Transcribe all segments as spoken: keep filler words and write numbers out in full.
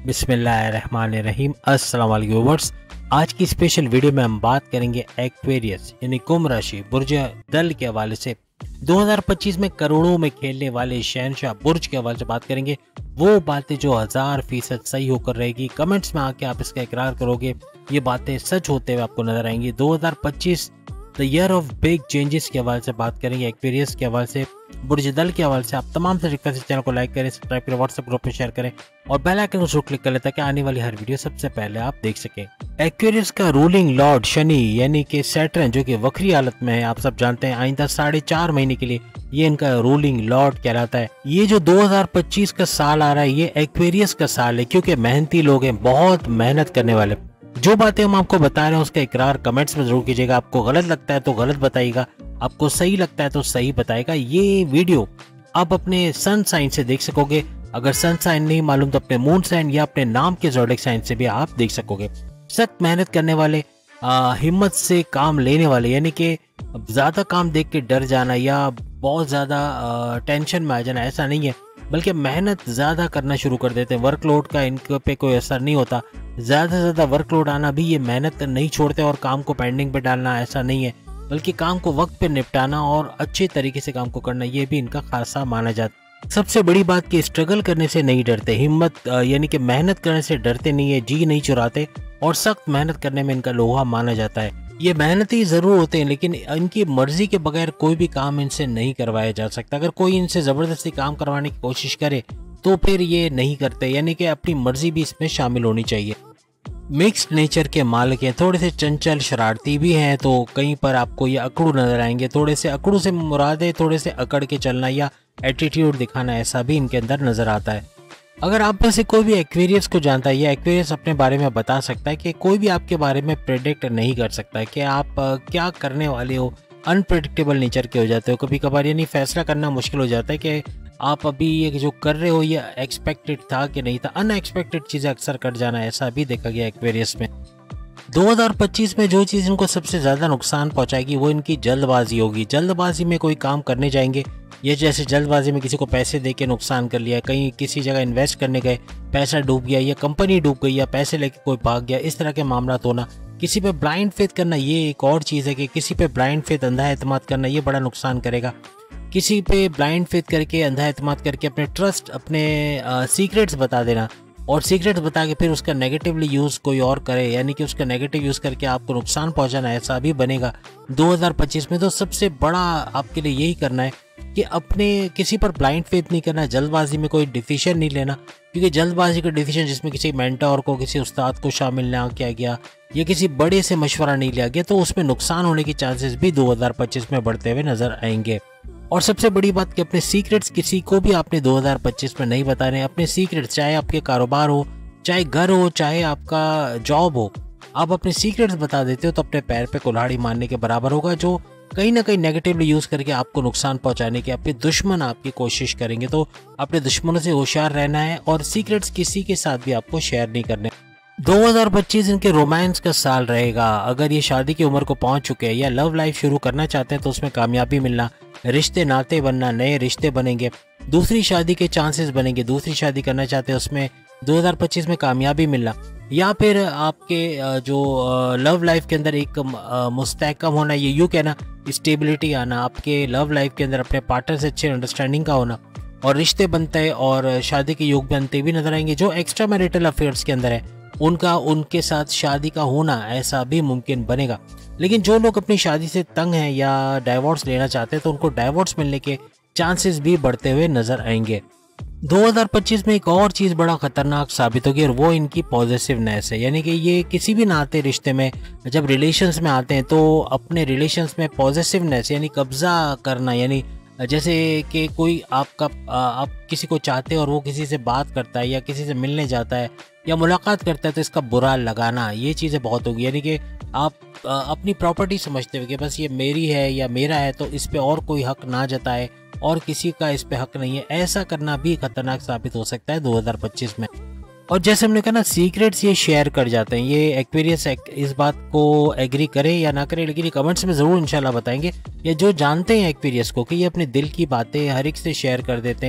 बिस्मिल्लाहिर्रहमानिर्रहीम। अस्सलाम वालेकुम व्यूअर्स। आज की स्पेशल वीडियो में हम बात करेंगे एक्वेरियस यानी कुंभ राशि बुर्ज दल के हवाले से दो हज़ार पच्चीस में करोड़ों में खेलने वाले शहनशाह बुर्ज के हवाले से बात करेंगे। वो बातें जो हजार फीसद सही होकर रहेगी, कमेंट्स में आके आप इसका इकरार करोगे, ये बातें सच होते हुए आपको नजर आएंगी। दो हज़ार पच्चीस the year of big changes के हवाले से बात करेंगे, एक्वेरियस के हवाले से, बुर्ज दल के हवाले से। आप तमाम से रिक्वेस्ट चैनल को लाइक करें, सब्सक्राइब करें, व्हाट्सएप ग्रुप में शेयर करें और बेल आइकन को जरूर क्लिक कर लें ताकि आने वाली हर वीडियो सबसे पहले आप देख सकें। एक्वेरियस का रूलिंग लॉर्ड शनि यानी कि सैटर्न जो कि वक्री हालत में है, आप सब जानते हैं, आइंदा साढ़े चार महीने के लिए ये इनका रूलिंग लॉर्ड कहलाता है। ये जो दो हज़ार पच्चीस का साल आ रहा है ये एक्वेरियस का साल है, क्योंकि मेहनती लोग हैं, बहुत मेहनत करने वाले। जो बातें हम आपको बता रहे हैं उसका इकरार कमेंट्स में जरूर कीजिएगा। आपको गलत लगता है तो गलत बताइएगा, आपको सही लगता है तो सही बताएगा। ये वीडियो आप अपने सन साइन से देख सकोगे, अगर सन साइन नहीं मालूम तो अपने मून साइन या अपने नाम के ज़ोडिएक साइन से भी आप देख सकोगे। सख्त मेहनत करने वाले, आ, हिम्मत से काम लेने वाले, यानी कि ज्यादा काम देख के डर जाना या बहुत ज्यादा टेंशन में आ जाना, ऐसा नहीं है, बल्कि मेहनत ज्यादा करना शुरू कर देते हैं। वर्कलोड का इनके पे कोई असर नहीं होता। ज्यादा से ज्यादा वर्कलोड आना भी ये मेहनत नहीं छोड़ते और काम को पेंडिंग पे डालना ऐसा नहीं है, बल्कि काम को वक्त पे निपटाना और अच्छे तरीके से काम को करना, ये भी इनका खासा माना जाता है। सबसे बड़ी बात कि स्ट्रगल करने से नहीं डरते, हिम्मत यानी कि मेहनत करने से डरते नहीं है, जी नहीं चुराते और सख्त मेहनत करने में इनका लोहा माना जाता है। ये मेहनती जरूर होते हैं लेकिन इनकी मर्जी के बगैर कोई भी काम इनसे नहीं करवाया जा सकता। अगर कोई इनसे जबरदस्ती काम करवाने की कोशिश करे तो फिर ये नहीं करते, यानी कि अपनी मर्जी भी इसमें शामिल होनी चाहिए। मिक्स्ड नेचर के मालिक हैं, थोड़े से चंचल शरारती भी हैं, तो कहीं पर आपको ये अकड़ू नजर आएंगे। थोड़े से अकड़ू से मुराद है थोड़े से अकड़ के चलना या एटीट्यूड दिखाना, ऐसा भी इनके अंदर नजर आता है। अगर आप में से कोई भी एक्वेरियस को जानता है या एक्वेरियस अपने बारे में बता सकता है कि कोई भी आपके बारे में प्रेडिक्ट नहीं कर सकता है कि आप क्या करने वाले हो, अनप्रेडिक्टेबल नेचर के हो जाते हो कभी कभार, यानी फैसला करना मुश्किल हो जाता है कि आप अभी ये जो कर रहे हो ये एक्सपेक्टेड था कि नहीं था। अनएक्सपेक्टेड चीजें अक्सर कर जाना, ऐसा भी देखा गया एक्वेरियस में। दो हज़ार पच्चीस में जो चीज इनको सबसे ज्यादा नुकसान पहुंचाएगी वो इनकी जल्दबाजी होगी। जल्दबाजी में कोई काम करने जाएंगे, ये जैसे जल्दबाजी में किसी को पैसे दे के नुकसान कर लिया, कहीं किसी जगह इन्वेस्ट करने गए, पैसा डूब गया या कंपनी डूब गई या पैसे लेके कोई भाग गया, इस तरह के मामला होना। किसी पे ब्लाइंड फेथ करना, ये एक और चीज़ है कि किसी पे ब्लाइंड फेथ, अंधा एतमाद करना, ये बड़ा नुकसान करेगा। किसी पे ब्लाइंड फेथ करके, अंधा एतमाद करके अपने ट्रस्ट, अपने सीक्रेट्स बता देना और सीक्रेट्स बता के फिर उसका नेगेटिवली यूज़ कोई और करे, यानी कि उसका नेगेटिव यूज़ करके आपको नुकसान पहुंचाना, ऐसा भी बनेगा दो हज़ार पच्चीस में। तो सबसे बड़ा आपके लिए यही करना है कि अपने किसी पर ब्लाइंड फेथ नहीं करना, जल्दबाजी में कोई डिसीजन नहीं लेना, क्योंकि जल्दबाजी का डिसीजन जिसमें किसी मेंटर को, किसी उस्ताद को शामिल ना किया गया या किसी बड़े से मशवरा नहीं लिया गया, तो उसमें नुकसान होने की चांसेस भी दो हज़ार पच्चीस में बढ़ते हुए नजर आएंगे। और सबसे बड़ी बात कि अपने सीक्रेट्स किसी को भी आपने दो हज़ार पच्चीस में नहीं बताने। अपने सीक्रेट्स, चाहे आपके कारोबार हो, चाहे घर हो, चाहे आपका जॉब हो, आप अपने सीक्रेट्स बता देते हो तो अपने पैर पे कुल्हाड़ी मारने के बराबर होगा, जो कहीं ना कहीं नेगेटिवली यूज करके आपको नुकसान पहुंचाने की आपके दुश्मन आपकी कोशिश करेंगे। तो अपने दुश्मनों से होशियार रहना है और सीक्रेट्स किसी के साथ भी आपको शेयर नहीं करने। दो हज़ार पच्चीस इनके रोमांस का साल रहेगा। अगर ये शादी की उम्र को पहुंच चुके हैं या लव लाइफ शुरू करना चाहते हैं तो उसमें कामयाबी मिलना, रिश्ते नाते बनना, नए रिश्ते बनेंगे, दूसरी शादी के चांसेस बनेंगे। दूसरी शादी करना चाहते हैं उसमें दो हज़ार पच्चीस में कामयाबी मिलना, या फिर आपके जो लव लाइफ के अंदर एक मुस्तहकम होना, ये यूँ कहना, स्टेबिलिटी आना, आपके लव लाइफ के अंदर अपने पार्टनर से अच्छे अंडरस्टैंडिंग का होना और रिश्ते बनते हैं और शादी के योग बनते भी नजर आएंगे। जो एक्स्ट्रा मैरिटल अफेयर्स के अंदर है उनका उनके साथ शादी का होना, ऐसा भी मुमकिन बनेगा। लेकिन जो लोग अपनी शादी से तंग हैं या डाइवोर्स लेना चाहते हैं तो उनको डाइवोर्स मिलने के चांसेस भी बढ़ते हुए नजर आएंगे। दो हज़ार पच्चीस में एक और चीज़ बड़ा खतरनाक साबित होगी और वो इनकी पॉजिटिवनेस है, यानी कि ये किसी भी नाते रिश्ते में जब रिलेशंस में आते हैं तो अपने रिलेशंस में पॉजिटिवनेस यानी कब्जा करना, यानी जैसे कि कोई आपका आप किसी को चाहते हैं और वो किसी से बात करता है या किसी से मिलने जाता है या मुलाकात करता है तो इसका बुरा लगाना, ये चीज़ें बहुत होगी। यानी कि आप अपनी प्रॉपर्टी समझते हो कि बस ये मेरी है या मेरा है तो इस पे और कोई हक ना जताए और किसी का इस पे हक नहीं है, ऐसा करना भी खतरनाक साबित हो सकता है दो हज़ार पच्चीस में। और जैसे हमने कहा ना, सीक्रेट्स ये शेयर कर जाते हैं। ये एक्वेरियस इस बात को एग्री करे या ना करे, लेकिन ये कमेंट्स में ज़रूर इंशाल्लाह बताएंगे। ये जो जानते हैं एक्वेरियस को कि ये अपने दिल की बातें हर एक से शेयर कर देते हैं,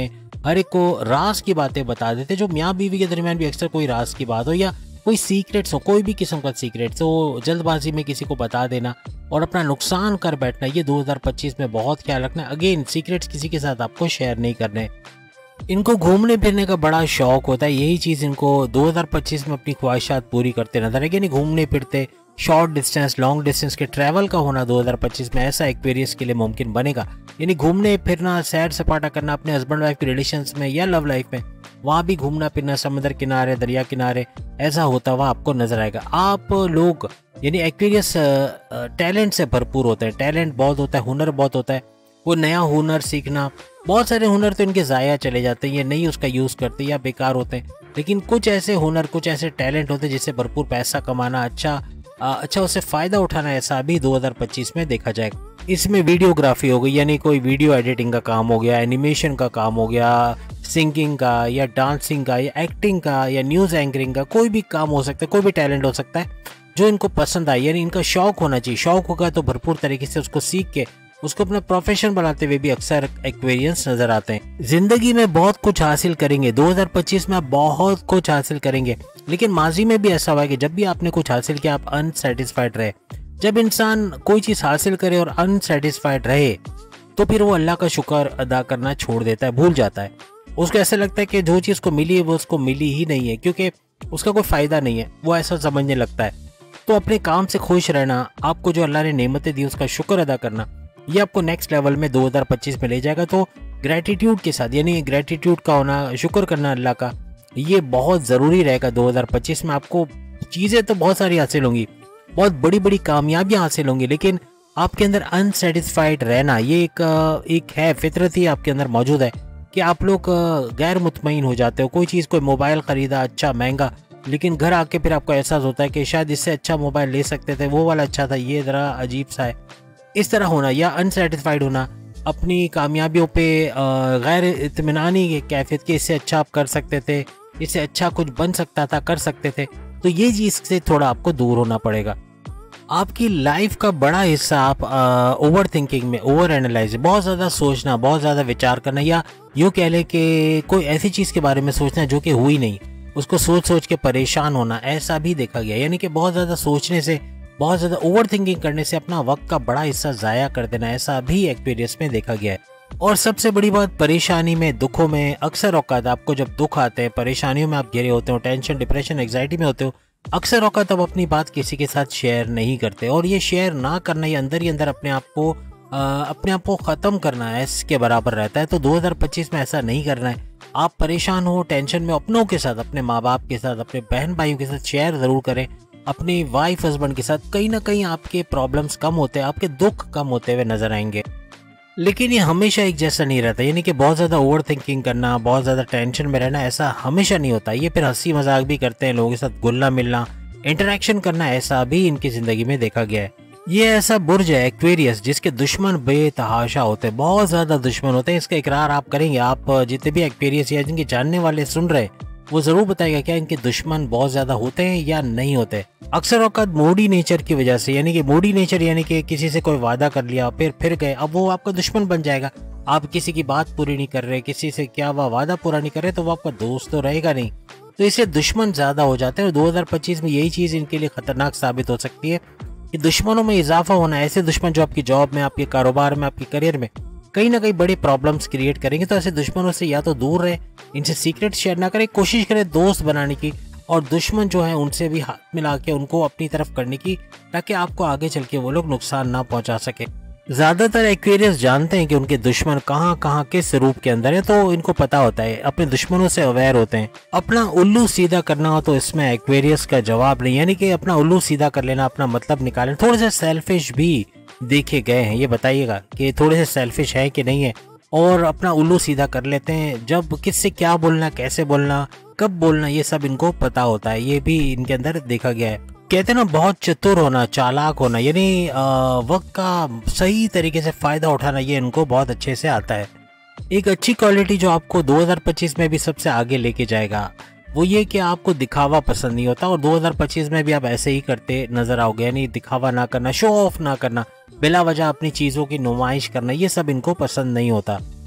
हर एक को राज की बातें बता देते, जो मियाँ बीवी के दरमियान भी अक्सर कोई राज की बात हो या कोई सीक्रेट्स हो, कोई भी किस्म का सीक्रेट्स हो, जल्दबाजी में किसी को बता देना और अपना नुकसान कर बैठना, ये दो हज़ार पच्चीस में बहुत ख्याल रखना। अगेन, सीक्रेट्स किसी के साथ आपको शेयर नहीं करने। इनको घूमने फिरने का बड़ा शौक होता है, यही चीज़ इनको दो हज़ार पच्चीस में अपनी ख्वाहिशात पूरी करते नजर आएगी। यानी घूमने फिरते, शॉर्ट डिस्टेंस, लॉन्ग डिस्टेंस के ट्रैवल का होना दो हज़ार पच्चीस में ऐसा एक्वेरियस के लिए मुमकिन बनेगा। यानी घूमने फिरना, सैर सपाटा करना अपने हस्बैंड वाइफ के रिलेशंस में या लव लाइफ में, वहाँ भी घूमना फिरना, समुद्र किनारे, दरिया किनारे, ऐसा होता हुआ आपको नजर आएगा। आप लोग यानी एक्वेरियस टैलेंट से भरपूर होते हैं, टैलेंट बहुत होता है, हुनर बहुत होता है। वो नया हुनर सीखना, बहुत सारे हुनर तो इनके ज़ाया चले जाते हैं, ये नहीं उसका यूज़ करते या बेकार होते हैं, लेकिन कुछ ऐसे हुनर, कुछ ऐसे टैलेंट होते हैं जिससे भरपूर पैसा कमाना, अच्छा आ, अच्छा उससे फ़ायदा उठाना, ऐसा भी दो हज़ार पच्चीस में देखा जाएगा। इसमें वीडियोग्राफी हो गई, यानी कोई वीडियो एडिटिंग का काम हो गया, एनिमेशन का काम हो गया, सिंगिंग का या डांसिंग का या एक्टिंग का या न्यूज़ एंकरिंग का, कोई भी काम हो सकता है, कोई भी टैलेंट हो सकता है जो इनको पसंद आए। यानी इनका शौक होना चाहिए, शौक होगा तो भरपूर तरीके से उसको सीख के उसको अपना प्रोफेशन बनाते हुए भी अक्सर एक्वेरियंस नजर आते हैं। जिंदगी में बहुत कुछ हासिल करेंगे, दो हज़ार पच्चीस में आप बहुत कुछ हासिल करेंगे, लेकिन माजी में भी ऐसा हुआ है कि जब भी आपने कुछ हासिल किया आप अनसेटिस्फाइड रहे। जब इंसान कोई चीज हासिल करे और अनसेटिस्फाइड रहे तो फिर वो अल्लाह का शुक्र अदा करना छोड़ देता है, भूल जाता है। उसको ऐसा लगता है कि जो चीज को मिली है वो उसको मिली ही नहीं है, क्योंकि उसका कोई फायदा नहीं है, वो ऐसा समझने लगता है। तो अपने काम से खुश रहना, आपको जो अल्लाह ने नेमतें दी उसका शुक्र अदा करना, ये आपको नेक्स्ट लेवल में दो हज़ार पच्चीस में ले जाएगा। तो ग्रेटिट्यूड के साथ, यानी ग्रेटिट्यूड का होना, शुक्र करना अल्लाह का, ये बहुत ज़रूरी रहेगा। दो हज़ार पच्चीस में आपको चीज़ें तो बहुत सारी हासिल होंगी, बहुत बड़ी बड़ी कामयाबियां हासिल होंगी, लेकिन आपके अंदर अनसेटिस्फाइड रहना, ये एक एक है, फितरत ही आपके अंदर मौजूद है कि आप लोग गैर मुतमईन हो जाते हो। कोई चीज़, कोई मोबाइल ख़रीदा अच्छा महंगा, लेकिन घर आके फिर आपको एहसास होता है कि शायद इससे अच्छा मोबाइल ले सकते थे, वो वाला अच्छा था, ये ज़रा अजीब सा है। इस तरह होना या अनसेटिस्फाइड होना, अपनी कामयाबियों पे गैर इत्मीनानी की कैफियत के, इससे अच्छा आप कर सकते थे, इससे अच्छा कुछ बन सकता था, कर सकते थे, तो ये चीज़ से थोड़ा आपको दूर होना पड़ेगा। आपकी लाइफ का बड़ा हिस्सा आप ओवर थिंकिंग में, ओवर एनालाइज, बहुत ज़्यादा सोचना, बहुत ज़्यादा विचार करना, या यूँ कह लें कि कोई ऐसी चीज़ के बारे में सोचना जो कि हुई नहीं, उसको सोच सोच के परेशान होना, ऐसा भी देखा गया। यानी कि बहुत ज़्यादा सोचने से, बहुत ज़्यादा ओवर थिंकिंग करने से अपना वक्त का बड़ा हिस्सा ज़ाया कर देना, ऐसा भी एक्सपीरियंस में देखा गया है। और सबसे बड़ी बात, परेशानी में, दुखों में, अक्सर औकात आपको जब दुख आते हैं, परेशानियों में आप घिरे होते हो, टेंशन, डिप्रेशन, एंग्जाइटी में होते हो, अक्सर औकात आप अपनी बात किसी के साथ शेयर नहीं करते, और ये शेयर ना करना, ये अंदर ही अंदर अपने आप को आ, अपने आप को ख़त्म करना है, इसके बराबर रहता है। तो दो हज़ार पच्चीस में ऐसा नहीं करना है। आप परेशान हो, टेंशन में, अपनों के साथ, अपने माँ बाप के साथ, अपने बहन भाइयों के साथ शेयर ज़रूर करें, अपनी वाइफ हस्बैंड के साथ। कहीं ना कहीं आपके प्रॉब्लम्स कम होते हैं, आपके दुख कम होते हुए नजर आएंगे। लेकिन ये हमेशा एक जैसा नहीं रहता, यानी कि बहुत ज़्यादा ओवर थिंकिंग करना, बहुत ज़्यादा टेंशन में रहना, ऐसा हमेशा नहीं होता। ये फिर हंसी मजाक भी करते हैं, लोगों के साथ घुलना मिलना, इंटरेक्शन करना, ऐसा भी इनकी ज़िंदगी में देखा गया है। ये ऐसा बुर्ज है एक्वेरियस जिसके दुश्मन बेतहाशा होते हैं, बहुत ज़्यादा दुश्मन होते हैं। इसका इकरार आप करेंगे, आप जितने भी एक्वेरियस या जिनके जानने वाले सुन रहे, वो ज़रूर बताएगा क्या इनके दुश्मन बहुत ज़्यादा होते हैं या नहीं होते। अक्सर औकात मूडी नेचर की वजह से, यानी कि मूडी नेचर यानी कि किसी से कोई वादा कर लिया, फिर फिर गए, अब वो आपका दुश्मन बन जाएगा। आप किसी की बात पूरी नहीं कर रहे, किसी से क्या हुआ वादा पूरा नहीं कर रहे, तो वो आपका दोस्त तो रहेगा नहीं, तो इससे दुश्मन ज़्यादा हो जाते हैं। और दो हज़ार पच्चीस में यही चीज़ इनके लिए खतरनाक साबित हो सकती है कि दुश्मनों में इजाफा होना, ऐसे दुश्मन जो आपकी जॉब में, आपके कारोबार में, आपके करियर में कहीं ना कहीं बड़े प्रॉब्लम्स क्रिएट करेंगे। तो ऐसे दुश्मनों से या तो दूर रहे, इनसे सीक्रेट शेयर ना करें, कोशिश करें दोस्त बनाने की, और दुश्मन जो है उनसे भी हाथ मिला के उनको अपनी तरफ करने की, ताकि आपको आगे चल के वो लोग नुकसान ना पहुंचा सके। ज्यादातर एक्वेरियस जानते हैं कि उनके दुश्मन कहाँ कहाँ किस रूप के अंदर है, तो इनको पता होता है, अपने दुश्मनों से अवेयर होते हैं। अपना उल्लू सीधा करना हो तो इसमें एक्वेरियस का जवाब नहीं, यानी कि अपना उल्लू सीधा कर लेना, अपना मतलब निकालना। थोड़े से सेल्फिश भी देखे गए हैं, ये बताइएगा कि थोड़े से सेल्फिश है कि नहीं है, और अपना उल्लू सीधा कर लेते हैं। जब किससे क्या बोलना, कैसे बोलना, कब बोलना, ये सब इनको पता होता है, ये भी इनके अंदर देखा गया है। कहते हैं ना, बहुत चतुर होना, चालाक होना, यानी वक्त का सही तरीके से फायदा उठाना, ये इनको बहुत अच्छे से आता है। एक अच्छी क्वालिटी जो आपको दो हज़ार पच्चीस में भी सबसे आगे लेके जाएगा वो ये कि आपको दिखावा पसंद नहीं होता, और दो हज़ार पच्चीस में भी आप ऐसे ही करते नजर आओगे, यानी दिखावा ना करना, शो ऑफ ना करना, बिला वजह अपनी चीज़ों की नुमाइश करना, ये सब इनको पसंद नहीं होता।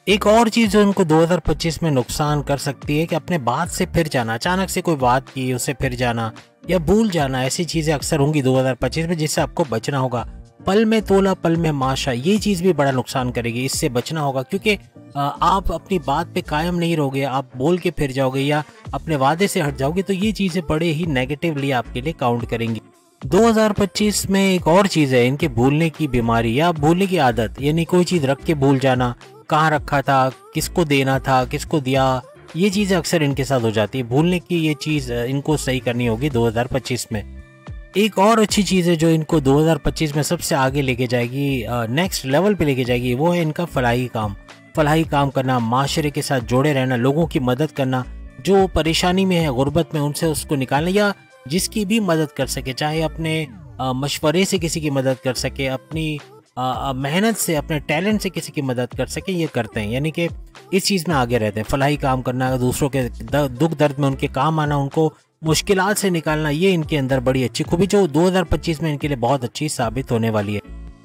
एक और चीज़ जो इनको दो हज़ार पच्चीस में नुकसान कर सकती है कि अपने बात से फिर जाना, अचानक से कोई बात की उससे फिर जाना या भूल जाना, ऐसी चीज़ें अक्सर होंगी दो हज़ार पच्चीस में, जिससे आपको बचना होगा। पल में तोला पल में माशा, ये चीज़ भी बड़ा नुकसान करेगी, इससे बचना होगा क्योंकि आप अपनी बात पे कायम नहीं रहोगे, आप बोल के फिर जाओगे या अपने वादे से हट जाओगे, तो ये चीज़ें बड़े ही नेगेटिवली आपके लिए काउंट करेंगी। दो हज़ार पच्चीस में एक और चीज़ है इनके भूलने की बीमारी या भूलने की आदत, यानी कोई चीज़ रख के भूल जाना, कहाँ रखा था, किसको देना था, किसको दिया, ये चीज़ें अक्सर इनके साथ हो जाती है। भूलने की ये चीज़ इनको सही करनी होगी दो हज़ार पच्चीस में। एक और अच्छी चीज़ है जो इनको दो हज़ार पच्चीस में सबसे आगे लेके जाएगी, नेक्स्ट लेवल पे लेके जाएगी, वो है इनका फलाही काम। फलाही काम करना, माशरे के साथ जोड़े रहना, लोगों की मदद करना, जो परेशानी में है, गुर्बत में, उनसे उसको निकालना या जिसकी भी मदद कर सके, चाहे अपने मशवरे से किसी की मदद कर सके, अपनी मेहनत से, अपने टैलेंट से किसी की मदद कर सके, ये करते हैं। यानी कि इस चीज़ में आगे रहते हैं। फलाही काम करना, दूसरों के दुख दर्द में उनके काम आना, उनको मुश्किलात से निकालना, ये इनके अंदर बड़ी अच्छी खूबी जो दो हज़ार पच्चीस में इनके लिए बहुत अच्छी साबित होने वाली है।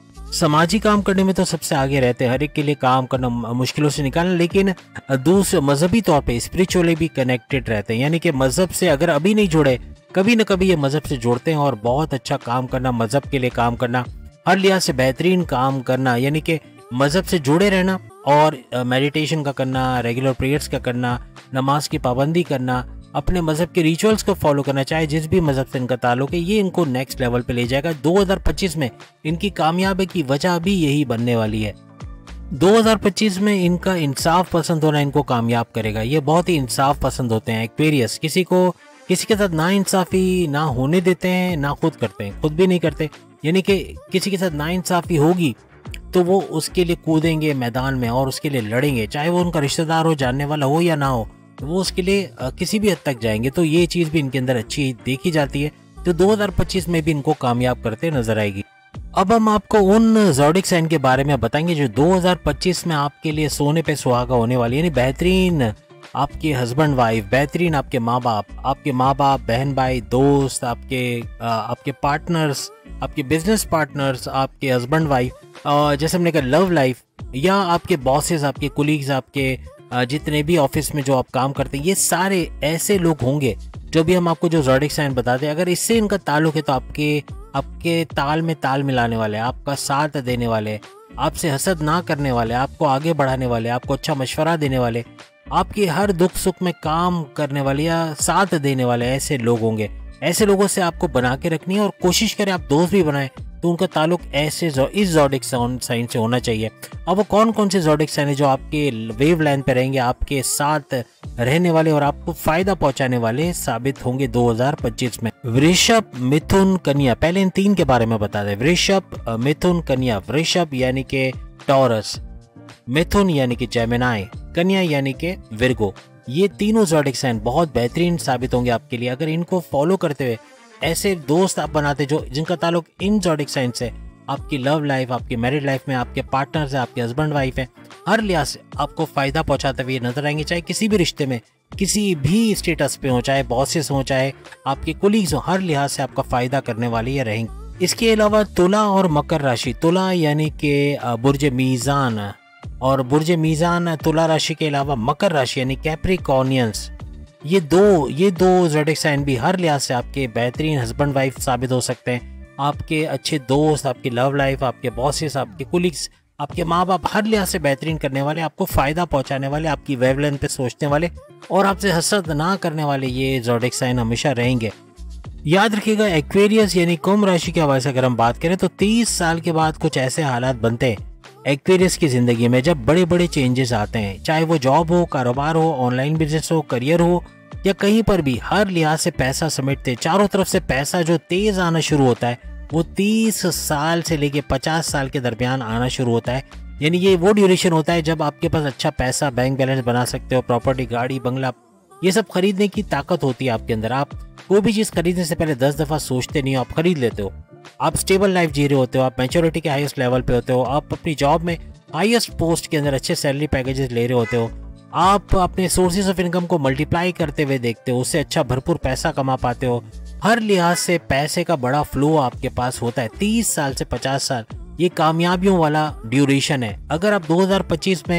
समाजी काम करने में तो सबसे आगे रहते हैं, हर एक के लिए काम करना, मुश्किलों से निकालना, लेकिन दूसरे मजहबी तौर पे स्पिरिचुअली भी कनेक्टेड रहते हैं। यानी कि मजहब से अगर अभी नहीं जुड़े, कभी न कभी ये मजहब से जुड़ते हैं और बहुत अच्छा काम करना, मजहब के लिए काम करना, हर लिहाज से बेहतरीन काम करना, यानी कि मजहब से जुड़े रहना और मेडिटेशन का करना, रेगुलर प्रेयर्स का करना, नमाज की पाबंदी करना, अपने मजहब के रिचुअल्स को फॉलो करना, चाहे जिस भी मजहब से इनका ताल्लुक है, ये इनको नेक्स्ट लेवल पे ले जाएगा। दो हज़ार पच्चीस में इनकी कामयाबी की वजह भी यही बनने वाली है। दो हज़ार पच्चीस में इनका इंसाफ पसंद होना इनको कामयाब करेगा। ये बहुत ही इंसाफ पसंद होते हैं। एक्वेरियस किसी को किसी के साथ ना इंसाफी ना होने देते हैं, ना खुद करते हैं, खुद भी नहीं करते। यानी कि किसी के साथ ना इंसाफी होगी तो वो उसके लिए कूदेंगे मैदान में और उसके लिए लड़ेंगे, चाहे वो उनका रिश्तेदार हो, जानने वाला हो या ना हो, वो उसके लिए किसी भी हद तक जाएंगे। तो ये चीज़ भी इनके अंदर अच्छी देखी जाती है, जो दो हज़ार पच्चीस में भी इनको कामयाब करते नजर आएगी। अब हम आपको उन ज़ोडिक साइन के बारे में बताएंगे जो दो हज़ार पच्चीस में आपके लिए सोने पे सुहागा होने वाली है। यानी बेहतरीन आपके हस्बैंड वाइफ, बेहतरीन आपके माँ बाप, आपके माँ बाप, बहन भाई, दोस्त, आपके आपके पार्टनर्स, आपके बिजनेस पार्टनर्स, आपके हस्बैंड वाइफ, जैसे हमने कहा लव लाइफ, या आपके बॉसेस, आपके कुलीग्स, आपके जितने भी ऑफिस में जो आप काम करते हैं, ये सारे ऐसे लोग होंगे जो भी हम आपको जो ज़ोडिक साइन बताते हैं, अगर इससे इनका ताल्लुक है तो आपके आपके ताल में ताल मिलाने वाले, आपका साथ देने वाले, आपसे हसद ना करने वाले, आपको आगे बढ़ाने वाले, आपको अच्छा मशवरा देने वाले, आपके हर दुख सुख में काम करने वाले या साथ देने वाले ऐसे लोग होंगे। ऐसे लोगों से आपको बना के रखनी है और कोशिश करें आप दोस्त भी बनाएं तो उनका ताल्लुक ऐसे इस ज़ोडिक साइन से होना चाहिए। अब वो कौन कौन से ज़ोडिक साइन है जो आपके वेव लाइन पे रहेंगे, आपके साथ रहने वाले और आपको फायदा पहुंचाने वाले साबित होंगे दो हज़ार पच्चीस में? वृषभ, मिथुन, कन्या। पहले इन तीन के बारे में बता दें। वृषभ, मिथुन, कन्या। वृषभ यानी कि टॉरस, मिथुन यानी कि जेमिनाई, कन्या यानी कि विर्गो। ये तीनों ज़ोडिक साइन बहुत बेहतरीन साबित होंगे आपके लिए अगर इनको फॉलो करते हुए ऐसे दोस्त आप बनाते जो जिनका ताल्लुक इन ज़ोडिक साइन से, आपकी लव लाइफ, आपकी मैरिड लाइफ में आपके पार्टनर्स हैं, आपके हस्बैंड वाइफ हैं, हर लिहाज से आपको फायदा पहुंचाते हुए नजर आएंगे, चाहे किसी भी रिश्ते में, किसी भी स्टेटस पे हो, चाहे बॉसेस हो, चाहे आपके कोलीग्स हो, हर लिहाज से आपका फायदा करने वाले ये रहेंगे। इसके अलावा तुला और मकर राशि। तुला यानी कि बुर्ज मीज़ान, और बुर्ज मीज़ान तुला राशि के अलावा मकर राशि यानी कैप्रिकॉर्नियंस, ये दो ये दो ज़ोडिक साइन भी हर लिहाज से आपके बेहतरीन हस्बैंड वाइफ साबित हो सकते हैं, आपके अच्छे दोस्त, आपकी लव लाइफ, आपके बॉसेस, आपके कुलीग्स, आपके माँ बाप, हर लिहाज से बेहतरीन करने वाले, आपको फ़ायदा पहुंचाने वाले, आपकी वेवलेंथ पे सोचने वाले और आपसे हसद ना करने वाले ये ज़ोडिक साइन हमेशा रहेंगे। याद रखिएगा, एक्वेरियस यानी कुंभ राशि के हवाले से अगर हम बात करें तो तीस साल के बाद कुछ ऐसे हालात बनते हैं एक्वेरियस की ज़िंदगी में जब बड़े बड़े चेंजेस आते हैं, चाहे वो जॉब हो, कारोबार हो, ऑनलाइन बिजनेस हो, करियर हो या कहीं पर भी, हर लिहाज से पैसा समेटते, चारों तरफ से पैसा जो तेज आना शुरू होता है वो तीस साल से लेके पचास साल के दरमियान आना शुरू होता है। यानी ये वो ड्यूरेशन होता है जब आपके पास अच्छा पैसा, बैंक बैलेंस बना सकते हो, प्रॉपर्टी, गाड़ी, बंगला, ये सब खरीदने की ताकत होती है आपके अंदर। आप कोई भी चीज़ खरीदने से पहले दस दफ़ा सोचते नहीं हो, आप खरीद लेते हो। आप स्टेबल लाइफ जी रहे होते हो, आप मैच्योरिटी के हाईएस्ट लेवल पे होते हो, आप अपनी जॉब में हाईएस्ट पोस्ट के अंदर अच्छे सैलरी पैकेजेस ले रहे होते हो, आप अपने सोर्सेज ऑफ इनकम को मल्टीप्लाई करते हुए देखते हो, उससे अच्छा भरपूर पैसा कमा पाते हो, हर लिहाज से पैसे का बड़ा फ्लो आपके पास होता है। तीस साल से पचास साल ये कामयाबियों वाला ड्यूरेशन है। अगर आप दो हज़ार पच्चीस में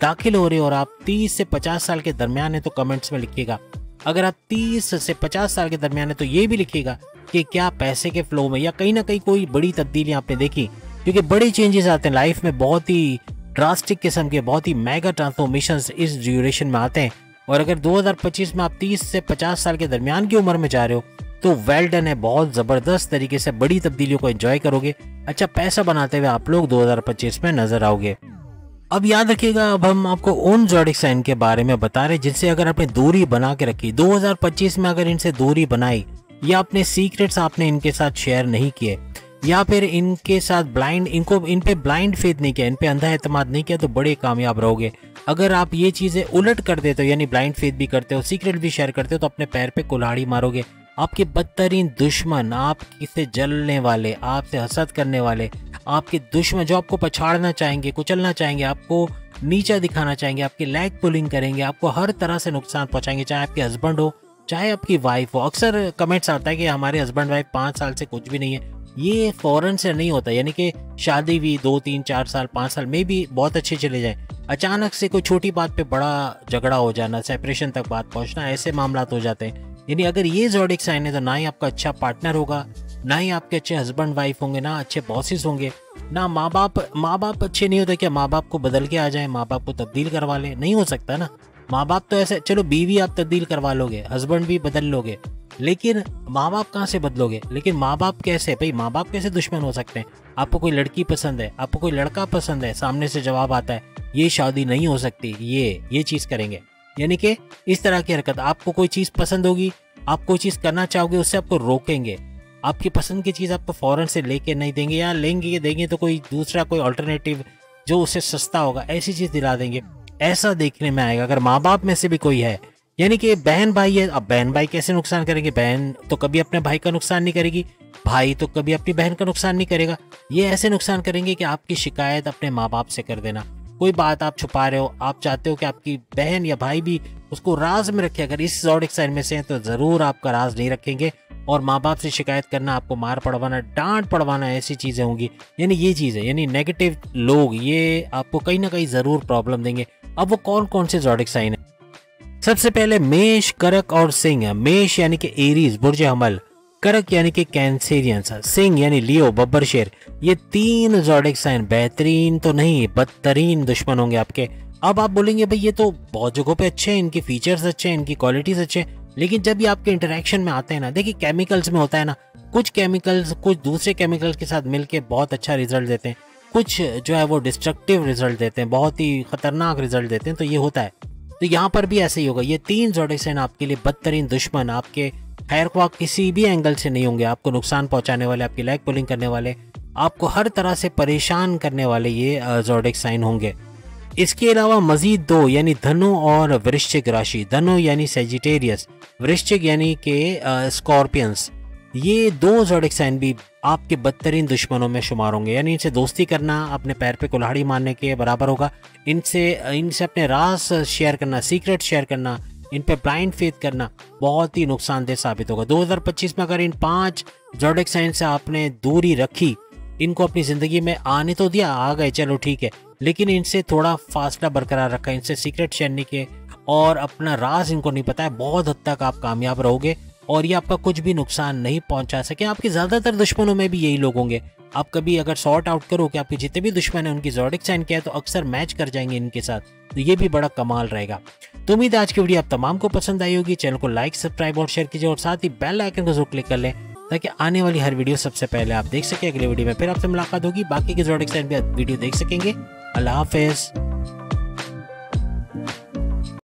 दाखिल हो रहे हो और आप तीस से पचास साल के दरमियान है तो कमेंट्स में लिखिएगा। अगर आप तीस से पचास साल के दरमियान है तो ये भी लिखिएगा कि क्या पैसे के फ्लो में या कहीं ना कहीं कोई बड़ी तब्दीली आपने देखी, क्योंकि बड़े चेंजेस आते हैं लाइफ में, बहुत ही ड्रास्टिक किस्म के, बहुत ही मेगा ट्रांसफॉर्मेशंस इस ड्यूरेशन में आते हैं। और अगर दो हज़ार पच्चीस में आप तीस से पचास साल के दरमियान की उम्र में जा रहे हो तो वेल डन है, बहुत ज़बरदस्त तरीके से बड़ी तब्दीलियों को एंजॉय करोगे, अच्छा पैसा बनाते हुए आप लोग दो हज़ार पच्चीस में नजर आओगे। अब याद रखिएगा, अब हम आपको उन ज़ोडिक साइन के बारे में बता रहे जिनसे अगर आपने दूरी बना के रखी, दो हज़ार पच्चीस में अगर इनसे दूरी बनाई या अपने सीक्रेट्स आपने इनके साथ शेयर नहीं किए या फिर इनके साथ ब्लाइंड इनको इन पे ब्लाइंड फेथ नहीं किया, इन पे अंधा एतमाद नहीं किया, तो बड़े कामयाब रहोगे। अगर आप ये चीज़ें उलट कर देते हो, यानी ब्लाइंड फेथ भी करते हो, सीक्रेट भी शेयर करते हो, तो अपने पैर पे कुल्हाड़ी मारोगे। आपके बदतरीन दुश्मन, आपसे जलने वाले, आपसे हसद करने वाले, आपके दुश्मन जो आपको पछाड़ना चाहेंगे, कुचलना चाहेंगे, आपको नीचा दिखाना चाहेंगे, आपकी लैग पुलिंग करेंगे, आपको हर तरह से नुकसान पहुंचाएंगे, चाहे आपके हस्बैंड हो चाहे आपकी वाइफ हो। अक्सर कमेंट्स आता है कि हमारे हस्बैंड वाइफ पाँच साल से कुछ भी नहीं है, ये फौरन से नहीं होता, यानी कि शादी भी दो तीन चार साल पाँच साल में भी बहुत अच्छे चले जाए, अचानक से कोई छोटी बात पे बड़ा झगड़ा हो जाना, सेपरेशन तक बात पहुंचना, ऐसे मामला हो जाते हैं। यानी अगर ये ज़ोडिक साइन है तो ना ही आपका अच्छा पार्टनर होगा, ना ही आपके अच्छे हस्बैंड वाइफ होंगे, ना अच्छे बॉसेस होंगे, ना माँ बाप माँ बाप अच्छे नहीं होते। क्या माँ बाप को बदल के आ जाए, माँ बाप को तब्दील करवा ले? नहीं हो सकता ना। माँ बाप तो ऐसे, चलो बीवी आप तब्दील करवा लोगे, हस्बैंड भी बदल लोगे, लेकिन माँ बाप कहाँ से बदलोगे? लेकिन माँ बाप कैसे भाई, माँ बाप कैसे दुश्मन हो सकते हैं? आपको कोई लड़की पसंद है, आपको कोई लड़का पसंद है, सामने से जवाब आता है ये शादी नहीं हो सकती, ये ये चीज़ करेंगे, यानी कि इस तरह की हरकत। आपको कोई चीज़ पसंद होगी, आप कोई चीज़ करना चाहोगे, उससे आपको रोकेंगे, आपकी पसंद की चीज़ आपको फ़ौरन से लेके नहीं देंगे, या लेंगे देंगे तो कोई दूसरा कोई अल्टरनेटिव जो उससे सस्ता होगा ऐसी चीज़ दिला देंगे। ऐसा देखने में आएगा अगर माँ बाप में से भी कोई है, यानी कि बहन भाई है, अब बहन भाई कैसे नुकसान करेंगे? बहन तो कभी अपने भाई का नुकसान नहीं करेगी, भाई तो कभी अपनी बहन का नुकसान नहीं करेगा। ये ऐसे नुकसान करेंगे कि आपकी शिकायत अपने माँ बाप से कर देना। कोई बात आप छुपा रहे हो, आप चाहते हो कि आपकी बहन या भाई भी उसको राज में रखे, अगर इस ज़ोडिक साइन में से हैं तो ज़रूर आपका राज नहीं रखेंगे और माँ बाप से शिकायत करना, आपको मार पड़वाना, डांट पड़वाना, ऐसी चीज़ें होंगी। यानी ये चीज़ है, यानी नेगेटिव लोग ये आपको कहीं ना कहीं ज़रूर प्रॉब्लम देंगे। अब वो कौन कौन से ज़ोडिक साइन है? सबसे पहले मेष, करक और सिंह। मेष यानी कि एरीज, बुर्ज हमल, करक यानी कि कैंसेरियंस, सिंह यानी लियो, बब्बर शेर। ये तीन ज़ोडिक साइन बेहतरीन तो नहीं, बदतरीन दुश्मन होंगे आपके। अब आप बोलेंगे भाई ये तो बहुत जगहों पे अच्छे हैं, इनके फीचर्स अच्छे हैं, इनकी क्वालिटीज अच्छे हैं, लेकिन जब ये आपके इंटरेक्शन में आते हैं ना, देखिए केमिकल्स में होता है ना, कुछ केमिकल्स कुछ दूसरे केमिकल्स के साथ मिलके बहुत अच्छा रिजल्ट देते हैं, कुछ जो है वो डिस्ट्रक्टिव रिजल्ट देते हैं, बहुत ही खतरनाक रिजल्ट देते हैं, तो ये होता है। तो यहाँ पर भी ऐसे ही होगा। ये तीन ज़ोडिक साइन आपके लिए बदतरीन दुश्मन, आपके खैर ख्वाह किसी भी एंगल से नहीं होंगे, आपको नुकसान पहुंचाने वाले, आपकी लैग पुलिंग करने वाले, आपको हर तरह से परेशान करने वाले ये ज़ोडिक साइन होंगे। इसके अलावा मजीद दो यानी धनु और वृश्चिक राशि, धनु यानी सेजिटेरियस, वृश्चिक यानी कि स्कॉर्पियंस, ये दो ज़ोडिक साइन भी आपके बदतरीन दुश्मनों में शुमार होंगे। यानी इनसे दोस्ती करना अपने पैर पे कुल्हाड़ी मारने के बराबर होगा। इनसे इनसे अपने राज शेयर करना, सीक्रेट शेयर करना, इन पे ब्लाइंड फेथ करना बहुत ही नुकसानदेह साबित होगा। दो हज़ार पच्चीस में अगर इन पांच ज़ोडिक साइन से आपने दूरी रखी, इनको अपनी ज़िंदगी में आने तो दिया, आ गए चलो ठीक है, लेकिन इनसे थोड़ा फासला बरकरार रखा, इनसे सीक्रेट शेयर नहीं किए और अपना राज इनको नहीं पता है, बहुत हद तक आप कामयाब रहोगे और ये आपका कुछ भी नुकसान नहीं पहुंचा सके। आपके ज़्यादातर दुश्मनों में भी यही लोग होंगे। आप कभी अगर सॉर्ट आउट करो कि आपके जितने भी दुश्मन हैं उनकी ज़ोडिक साइन क्या है, तो अक्सर मैच कर जाएंगे इनके साथ, तो ये भी बड़ा कमाल रहेगा। तो उम्मीद है आज की वीडियो आप तमाम को पसंद आई होगी। चैनल को लाइक, सब्सक्राइब और शेयर कीजिए और साथ ही बेल आइकन को जरूर क्लिक कर लें ताकि आने वाली हर वीडियो सबसे पहले आप देख सकें। अगले वीडियो में फिर आपसे मुलाकात होगी, बाकी के ज़ोडिक साइन भी वीडियो देख सकेंगे। अल्लाह हाफिज़।